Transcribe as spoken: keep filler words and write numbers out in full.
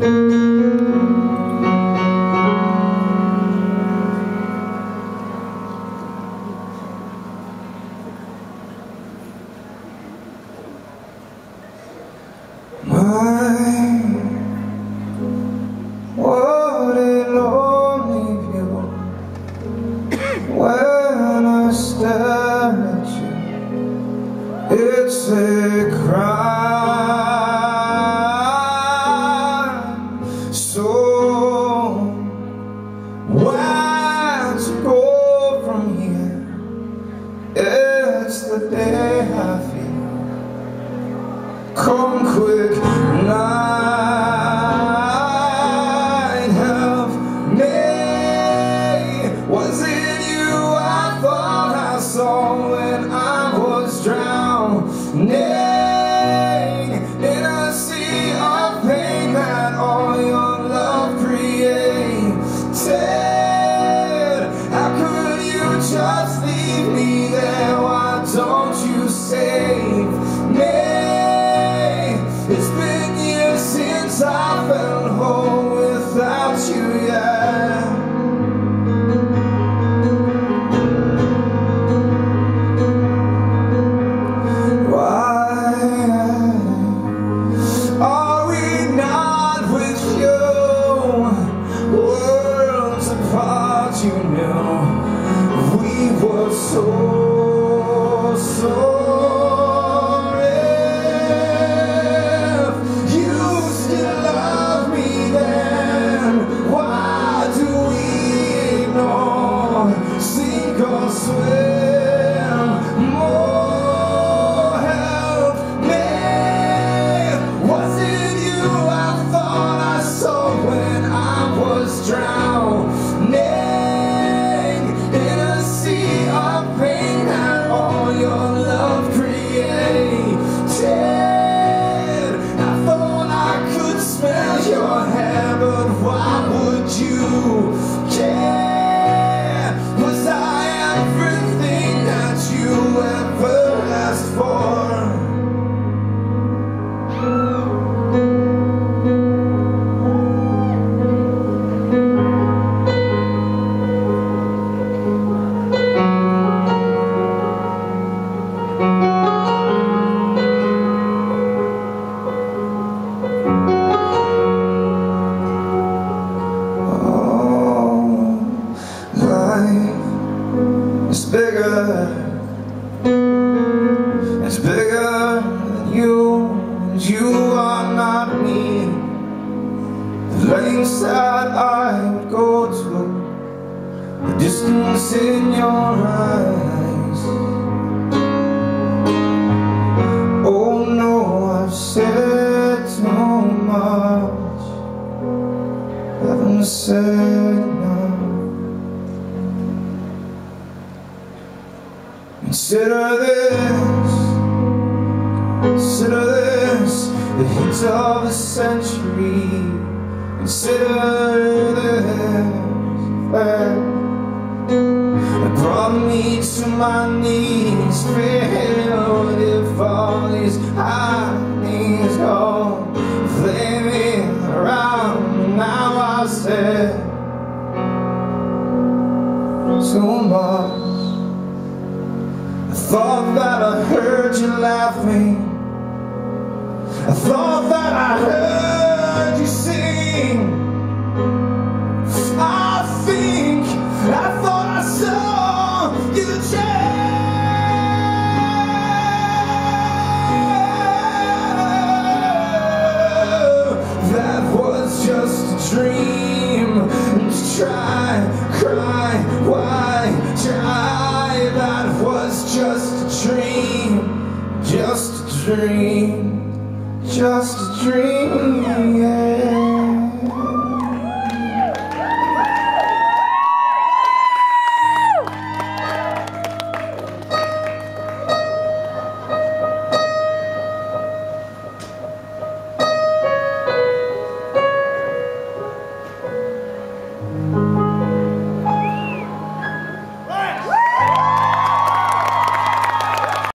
What a lonely view when I stare at you. It's a crime. So where to go from here? It's the day I feel. Come quick, night, help me. Was it you I thought I saw when I was drowning in a sea of pain that all your love created? How could you just leave me there? Why don't you save me? It's been years since I felt whole without you, yeah. Why are we not with you? Worlds apart, you know. We were so, so swim more, help me. Was it you I thought I saw when I was drowning in a sea of pain that all your love created? I thought I could smell your hair, but why would you care? Was I everything that you ever asked for? It's bigger, it's bigger than you, and you are not me. The lengths that I would go to, the distance in your eyes. Oh no, I've said too much, haven't said enough. Consider this, consider this, the heat of a century. Consider this, it brought me to my knees, filled if all these happenings go flaming around. Now I said so much. I thought that I heard you laughing. I thought that I heard you sing. I think, I thought I saw you change. That was just a dream. Try, cry, why try? That was just a dream, just a dream, just a dream, yeah.